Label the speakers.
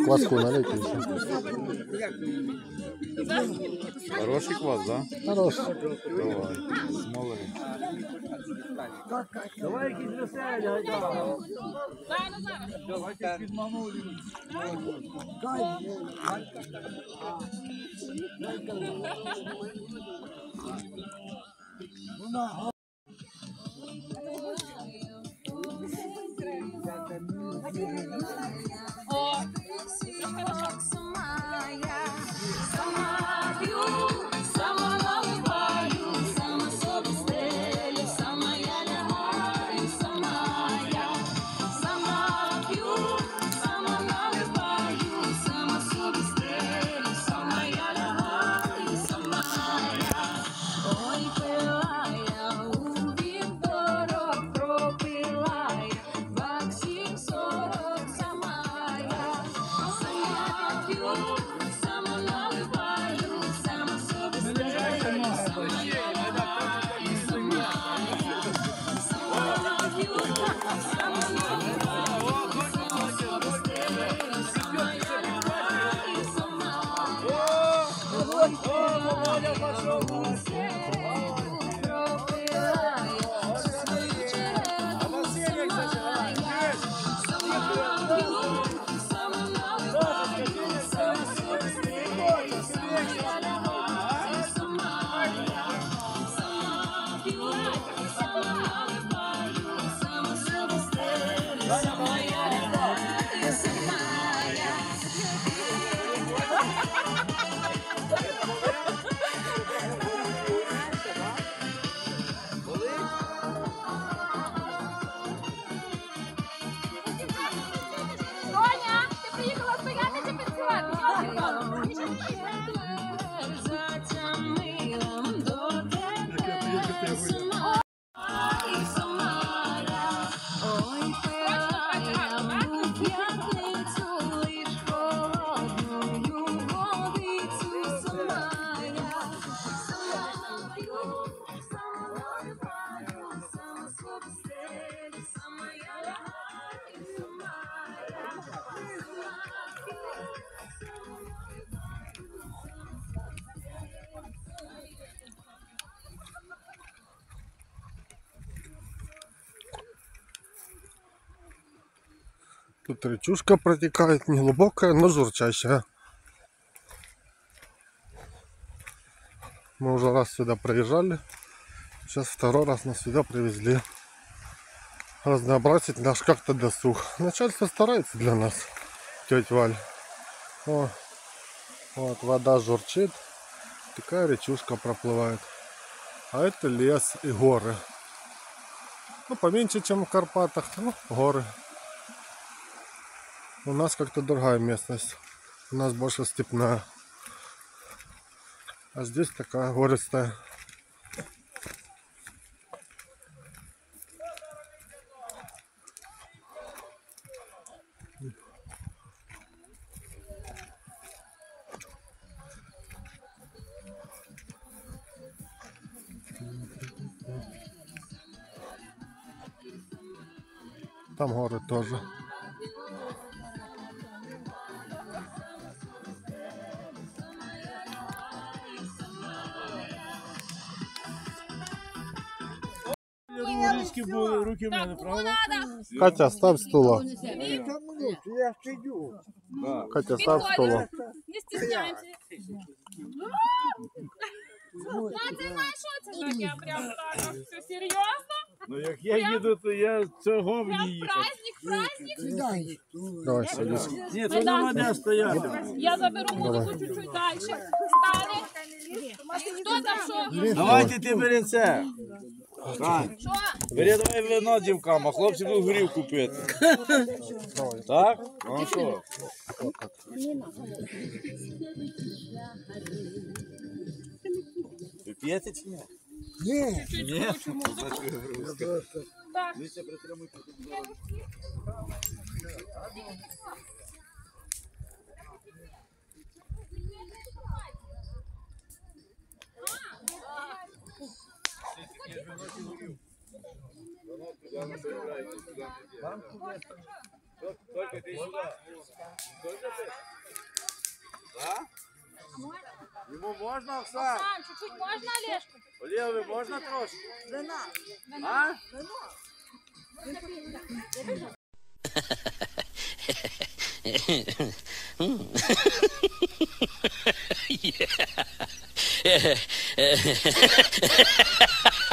Speaker 1: кваску налейте еще.
Speaker 2: Хороший квас, да?
Speaker 1: Хороший.
Speaker 2: Давай. Смоли.
Speaker 3: Давай якісь веселі, гайда. Давайте підманули.
Speaker 1: Тут речушка протекает, не глубокая, но журчащая. Мы уже раз сюда проезжали. Сейчас второй раз нас сюда привезли. Разнообразить наш как-то досуг. Начальство старается для нас, тетя Валь. О, вот вода журчит. Такая речушка проплывает. А это лес и горы. Ну, поменьше, чем в Карпатах, но горы. У нас как-то другая местность. У нас больше степная. А здесь такая гористая. Там горы тоже.
Speaker 3: Ручки були, руки в мене, правда?
Speaker 1: Катя, ставь стула.
Speaker 4: Я стою.
Speaker 1: Катя, ставь стула.
Speaker 5: Не стесняйся. А ти знаєш, що це таке? Прям так, все серйозно?
Speaker 3: Ну як я їду, то я цього в
Speaker 5: Прям
Speaker 3: ній їхав.
Speaker 5: праздник.
Speaker 1: Давай, садись.
Speaker 3: Ні, то нема де стояти.
Speaker 5: Я заберу музику чуть-чуть далі. Стали. Хто там що?
Speaker 3: Давайте ти бери це. Тань,
Speaker 5: Що?
Speaker 3: бери давай вино дівкам, а хлопці будуть горілку пити. Так? Ну що? Ви п'єте чи ні?
Speaker 4: Ні.
Speaker 3: Ні?
Speaker 5: Так.
Speaker 3: Только ти сюди. Только ти? Так? Йому можна, Оксан?
Speaker 5: Оксан, чуть-чуть можна, Олежку?
Speaker 3: Олєві, можна трошки?
Speaker 5: Вина.
Speaker 3: А?
Speaker 6: Yeah.